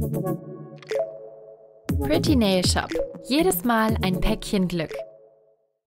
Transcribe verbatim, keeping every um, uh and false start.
Pretty Nail Shop. Jedes Mal ein Päckchen Glück.